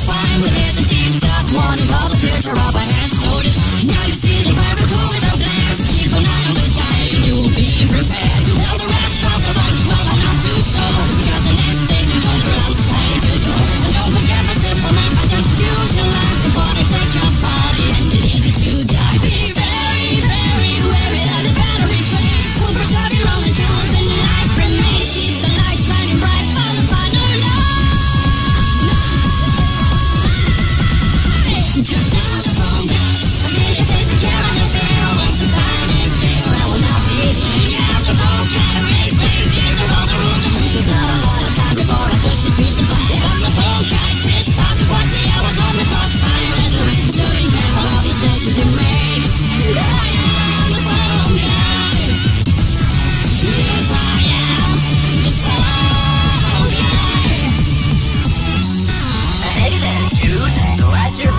twine with his and TikTok. Warning for the future of a hand sorted. Now you see the miracle with the plans. Keep an eye on the sky and you will be prepared. You tell the rest of the bunch, well I'm not too sure. Because the next thing you know they're outside your door. So don't forget my simple name. I touch you till life before they take your body and leave you to die. Be very, very wary of the battery train. Super stop your own tools and life remains. Keep the light shining bright for the final night. Just out the phone down. I think it takes care of the bill. Once the time is here, I will not be here. After phone can break, these are all the rules. There's not a lot of time before I touch the crucify. On the phone guy, tick-tock, watch the hours on the clock. Time is a reason to be careful of the decisions you make. I am the phone guy. Yes, I am the phone guy. Hey there, dude. Glad you're